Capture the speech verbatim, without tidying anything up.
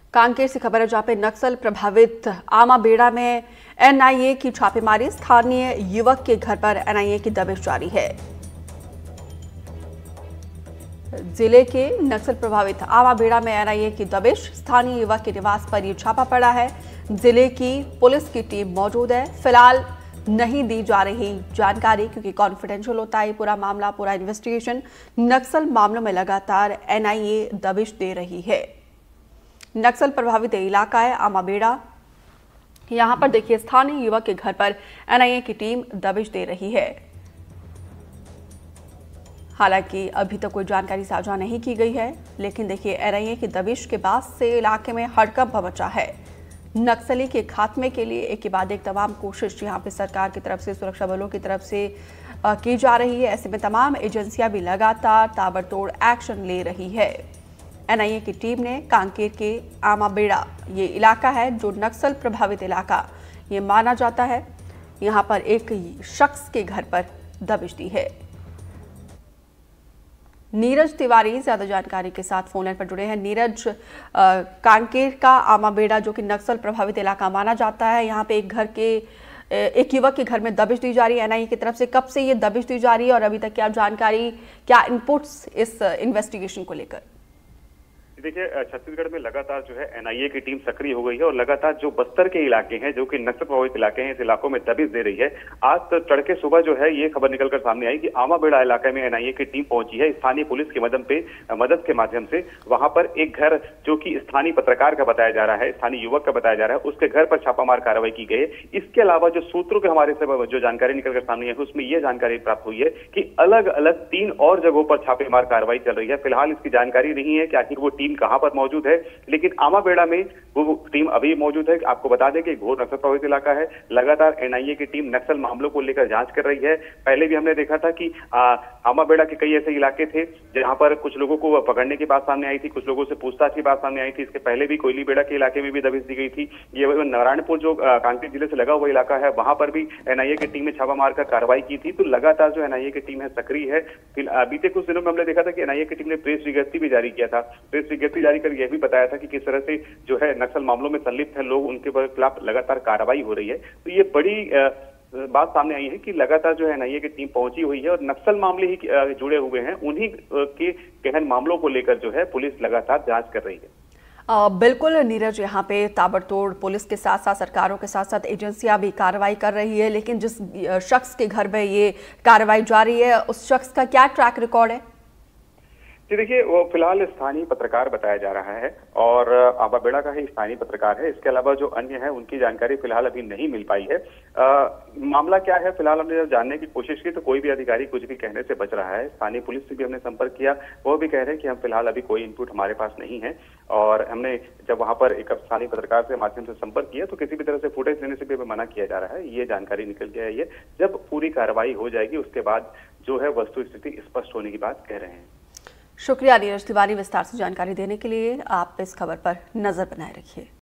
कांकेर से खबर है जहां पे नक्सल प्रभावित आमाबेड़ा में एनआईए की छापेमारी। स्थानीय युवक के घर पर एनआईए की दबिश जारी है। जिले के नक्सल प्रभावित आमाबेड़ा में एनआईए की दबिश। स्थानीय युवक के निवास पर यह छापा पड़ा है। जिले की पुलिस की टीम मौजूद है। फिलहाल नहीं दी जा रही जानकारी क्योंकि कॉन्फिडेंशियल होता है पूरा मामला, पूरा इन्वेस्टिगेशन। नक्सल मामलों में लगातार एनआईए दबिश दे रही है। नक्सल प्रभावित इलाका है आमाबेड़ा। यहां पर देखिए स्थानीय युवक के घर पर एनआईए की टीम दबिश दे रही है। हालांकि अभी तक कोई जानकारी साझा नहीं की गई है, लेकिन देखिए एनआईए की दबिश के बाद से इलाके में हड़कंप मचा है। नक्सली के खात्मे के लिए एक के बाद एक तमाम कोशिश यहां पे सरकार की तरफ से, सुरक्षा बलों की तरफ से की जा रही है। ऐसे में तमाम एजेंसियां भी लगातार ताबड़तोड़ एक्शन ले रही है। एनआईए की टीम ने कांकेर के आमाबेड़ा, ये इलाका है जो नक्सल प्रभावित इलाका ये माना जाता है, यहां पर एक शख्स के घर पर दबिश दी है। नीरज तिवारी ज्यादा जानकारी के साथ फोन लाइन पर जुड़े हैं। नीरज, कांकेर का आमाबेड़ा जो कि नक्सल प्रभावित इलाका माना जाता है, यहाँ पे एक घर के एक युवक के घर में दबिश दी जा रही है एनआईए की तरफ से। कब से ये दबिश दी जा रही है और अभी तक क्या जानकारी, क्या इनपुट्स इस इन्वेस्टिगेशन को लेकर? देखिए, छत्तीसगढ़ में लगातार जो है एनआईए की टीम सक्रिय हो गई है और लगातार जो बस्तर के इलाके हैं जो कि नक्सल प्रभावित इलाके हैं, इस इलाकों में दबिश दे रही है। आज तो तड़के सुबह जो है ये खबर निकलकर सामने आई कि आमाबेड़ा इलाके में एनआईए की टीम पहुंची है। स्थानीय पुलिस की मदद पे मदद के माध्यम से वहां पर एक घर जो कि स्थानीय पत्रकार का बताया जा रहा है, स्थानीय युवक का बताया जा रहा है, उसके घर पर छापामार कार्रवाई की गई है। इसके अलावा जो सूत्रों के हमारे से जो जानकारी निकलकर सामने आई है उसमें यह जानकारी प्राप्त हुई है कि अलग अलग तीन और जगहों पर छापेमार कार्रवाई चल रही है। फिलहाल इसकी जानकारी नहीं है कि आखिर वो टीम कहां पर मौजूद है, लेकिन आमाबेड़ा में वो टीम अभी मौजूद है। आपको बता दें कि घोर नक्सल प्रभावित इलाका है। लगातार एनआईए की टीम नक्सल मामलों को लेकर जांच कर रही है। पहले भी हमने देखा था कि आमाबेड़ा के कई ऐसे इलाके थे जहां पर कुछ लोगों को पकड़ने की बात सामने आई थी, कुछ लोगों से पूछताछ की बात सामने आई थी। इसके पहले भी कोयलीबेड़ा के इलाके में भी दबिश दी गई थी। ये नारायणपुर जो कांकेर जिले से लगा हुआ इलाका है, वहां पर भी एनआईए की टीम ने छापा मारकर कार्रवाई की थी। तो लगातार जो एनआईए की टीम है सक्रिय है। बीते कुछ दिनों में हमने देखा था कि एनआईए की टीम ने प्रेस विज्ञप्ति भी जारी किया था। प्रेस विज्ञप्ति जारी कर यह भी बताया था कि किस तरह से जो है नक्सल मामलों में संलिप्त है लोग, उनके खिलाफ लगातार कार्रवाई हो रही है। तो ये बड़ी बात सामने आई है कि लगातार जो है एनआईए की टीम पहुंची हुई है और नक्सल मामले ही जुड़े हुए हैं, उन्हीं के गहन मामलों को लेकर जो है पुलिस लगातार जांच कर रही है। आ, बिल्कुल नीरज, यहाँ पे ताबड़तोड़ पुलिस के साथ साथ सरकारों के साथ साथ एजेंसियां भी कार्रवाई कर रही है, लेकिन जिस शख्स के घर में ये कार्रवाई जारी है उस शख्स का क्या ट्रैक रिकॉर्ड है? जी देखिए, वो फिलहाल स्थानीय पत्रकार बताया जा रहा है और आमाबेड़ा का ही स्थानीय पत्रकार है। इसके अलावा जो अन्य है उनकी जानकारी फिलहाल अभी नहीं मिल पाई है। आ, मामला क्या है फिलहाल हमने जब जानने की कोशिश की तो कोई भी अधिकारी कुछ भी कहने से बच रहा है। स्थानीय पुलिस से भी हमने संपर्क किया, वो भी कह रहे हैं कि हम फिलहाल अभी कोई इनपुट हमारे पास नहीं है। और हमने जब वहां पर एक स्थानीय पत्रकार के माध्यम से संपर्क किया तो किसी भी तरह से फुटेज लेने से भी मना किया जा रहा है। ये जानकारी निकल के आई है। जब पूरी कार्रवाई हो जाएगी उसके बाद जो है वस्तु स्थिति स्पष्ट होने की बात कह रहे हैं। शुक्रिया नीरज तिवारी विस्तार से जानकारी देने के लिए। आप इस खबर पर नजर बनाए रखिए।